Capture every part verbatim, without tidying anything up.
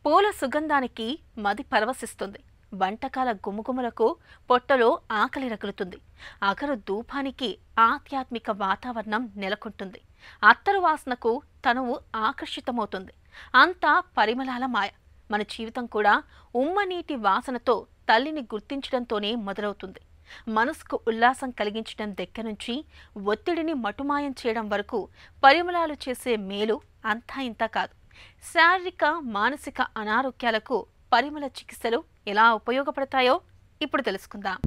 పూల సుగంధానికి మది పరవశిస్తుంది. వంటకాల గుమగుమలకు పొట్టలో ఆకలి రగులుతుంది. అగరు ధూపానికి ఆధ్యాత్మిక వాతావరణం నెలకొంటుంది. అత్తరు వాసనకు తనువు ఆకర్షితమవుతుంది. అంతా పరిమళాల మాయ. మన జీవితం కూడా ఉమ్మనీటి వాసనతో తల్లిని గుర్తించడంతోనే మొదలవుతుంది. మనసుకు ఉల్లాసం కలిగించడం దగ్గర నుంచి ఒత్తిడిని మటుమాయం చేయడం వరకు పరిమళాలు చేసే మేలు అంతా ఇంత కాదు. శారీరక మానసిక అనారోగ్యాలకు పరిమళ చికిత్సలు ఎలా ఉపయోగపడతాయో ఇప్పుడు తెలుసుకుందాం.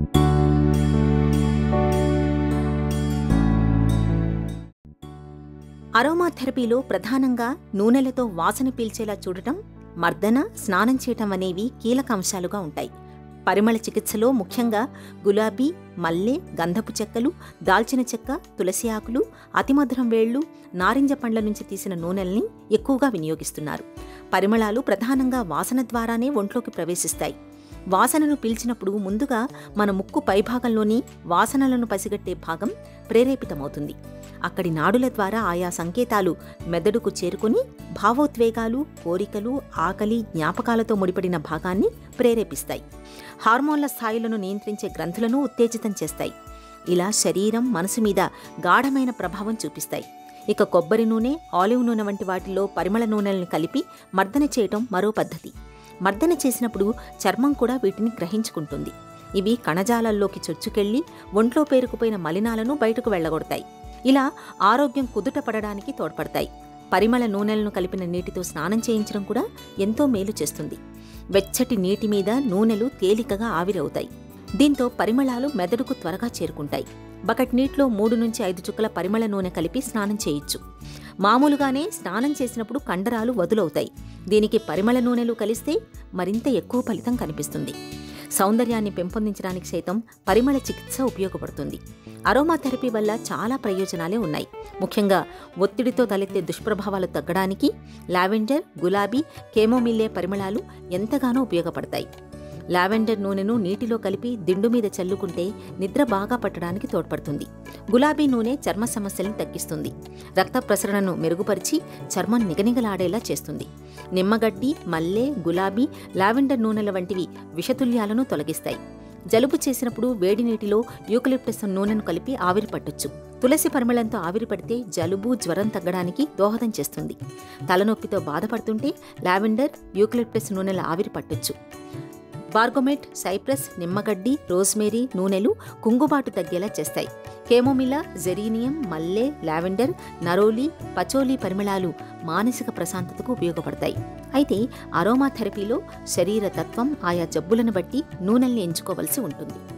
అరోమా థెరపీలో ప్రధానంగా నూనెలతో వాసన పీల్చేలా చూడటం, మర్దన, స్నానం చేయటం అనేవి కీలక అంశాలుగా ఉంటాయి. పరిమళ చికిత్సలో ముఖ్యంగా గులాబీ, మల్లె, గంధపు చెక్కలు, దాల్చిన చెక్క, తులసి ఆకులు, అతిమధురం వేళ్లు, నారింజ పండ్ల నుంచి తీసిన నూనెల్ని ఎక్కువగా వినియోగిస్తున్నారు. పరిమళాలు ప్రధానంగా వాసన ద్వారానే ఒంట్లోకి ప్రవేశిస్తాయి. వాసనను పీల్చినప్పుడు ముందుగా మన ముక్కు పైభాగంలోని వాసనలను పసిగట్టే భాగం ప్రేరేపితమవుతుంది. అక్కడి నాడుల ద్వారా ఆయా సంకేతాలు మెదడుకు చేరుకుని భావోద్వేగాలు, కోరికలు, ఆకలి, జ్ఞాపకాలతో ముడిపడిన భాగాన్ని ప్రేరేపిస్తాయి. హార్మోన్ల స్థాయిలను నియంత్రించే గ్రంథులను ఉత్తేజితం చేస్తాయి. ఇలా శరీరం, మనసు మీద గాఢమైన ప్రభావం చూపిస్తాయి. ఇక కొబ్బరి నూనె, ఆలివ్ నూనె వంటి వాటిలో పరిమళ నూనెలను కలిపి మర్దన చేయటం మరో పద్ధతి. మర్దన చేసినప్పుడు చర్మం కూడా వీటిని గ్రహించుకుంటుంది. ఇవి కణజాలాల్లోకి చొచ్చుకెళ్లి ఒంట్లో పేరుకుపోయిన మలినాలను బయటకు వెళ్లగొడతాయి. ఇలా ఆరోగ్యం కుదుట పడడానికి తోడ్పడతాయి. పరిమళ నూనెలను కలిపిన నీటితో స్నానం చేయించడం కూడా ఎంతో మేలు చేస్తుంది. వెచ్చటి నీటి మీద నూనెలు తేలికగా ఆవిరవుతాయి. దీంతో పరిమళాలు మెదడుకు త్వరగా చేరుకుంటాయి. బకెట్ నీటిలో మూడు నుంచి ఐదు చుక్కల పరిమళ నూనె కలిపి స్నానం చేయొచ్చు. మామూలుగానే స్నానం చేసినప్పుడు కండరాలు వదులవుతాయి. దీనికి పరిమళ నూనెలు కలిస్తే మరింత ఎక్కువ ఫలితం కనిపిస్తుంది. సౌందర్యాన్ని పెంపొందించడానికి సైతం పరిమళ చికిత్స ఉపయోగపడుతుంది. అరోమా థెరపీ వల్ల చాలా ప్రయోజనాలే ఉన్నాయి. ముఖ్యంగా ఒత్తిడితో తలెత్తే దుష్ప్రభావాలు తగ్గడానికి లావెండర్, గులాబీ, కెమోమిల్లే పరిమళాలు ఎంతగానో ఉపయోగపడతాయి. లావెండర్ నూనెను నీటిలో కలిపి దిండు మీద చల్లుకుంటే నిద్ర బాగా పట్టడానికి తోడ్పడుతుంది. గులాబీ నూనె చర్మ సమస్యలను తగ్గిస్తుంది. రక్త ప్రసరణను మెరుగుపరిచి చర్మం నిగనిగలాడేలా చేస్తుంది. నిమ్మగడ్డి, మల్లె, గులాబీ, లావెండర్ నూనెల వంటివి విషతుల్యాలను తొలగిస్తాయి. జలుబు చేసినప్పుడు వేడి నీటిలో యూకలిప్టస్ నూనెను కలిపి ఆవిరి పట్టొచ్చు. తులసి పరిమళంతో ఆవిరి పడితే జలుబు, జ్వరం తగ్గడానికి దోహదం చేస్తుంది. తలనొప్పితో బాధపడుతుంటే లావెండర్, యూకలిప్టస్ నూనెల ఆవిరి పట్టొచ్చు. బార్గోమెట్, సైప్రస్, నిమ్మగడ్డి, రోజ్మేరీ నూనెలు కుంగుబాటు తగ్గేలా చేస్తాయి. కెమోమిలా, జెరీనియం, మల్లె, లావెండర్, నరోలి, పచోలి పరిమళాలు మానసిక ప్రశాంతతకు ఉపయోగపడతాయి. అయితే అరోమా థెరపీలో శరీర తత్వం, ఆయా జబ్బులను బట్టి నూనెల్ని ఎంచుకోవలసి ఉంటుంది.